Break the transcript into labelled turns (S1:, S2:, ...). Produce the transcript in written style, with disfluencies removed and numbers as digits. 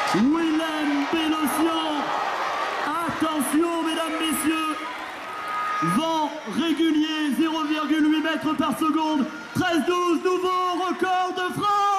S1: Willem Belocian. Attention, mesdames, messieurs. Vent régulier, 0,8 mètres par seconde. 13-12, nouveau record de France.